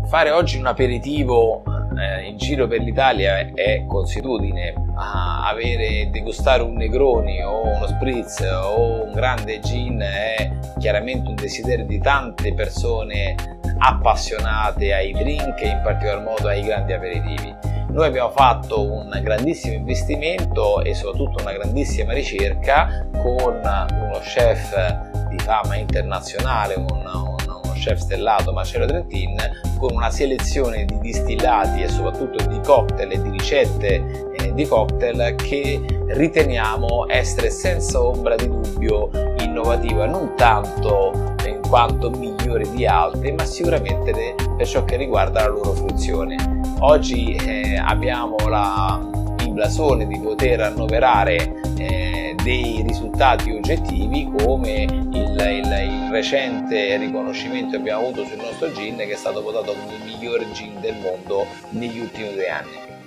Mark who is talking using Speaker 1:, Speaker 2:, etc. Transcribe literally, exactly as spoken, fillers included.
Speaker 1: Fare oggi un aperitivo eh, in giro per l'Italia è consuetudine. Ah, avere degustare un Negroni o uno Spritz o un grande gin è chiaramente un desiderio di tante persone appassionate ai drink e in particolar modo ai grandi aperitivi. Noi abbiamo fatto un grandissimo investimento e soprattutto una grandissima ricerca con uno chef di fama internazionale, un, un, uno chef stellato, Marcello Trentin, con una selezione di distillati e soprattutto di cocktail e di ricette eh, di cocktail che riteniamo essere senza ombra di dubbio innovativa, non tanto in quanto migliori di altri, ma sicuramente per ciò che riguarda la loro fruizione. Oggi eh, abbiamo la, il blasone di poter annoverare eh, dei risultati oggettivi come il, il, il recente riconoscimento che abbiamo avuto sul nostro gin, che è stato votato come il miglior gin del mondo negli ultimi due anni.